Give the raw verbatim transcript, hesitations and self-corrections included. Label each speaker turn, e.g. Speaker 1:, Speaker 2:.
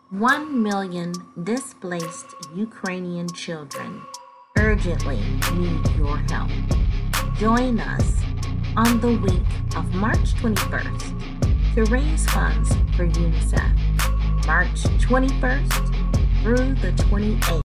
Speaker 1: One million displaced Ukrainian children urgently need your help. Join us on the week of March twenty-first to raise funds for Unicef. March twenty-first through the twenty-eighth.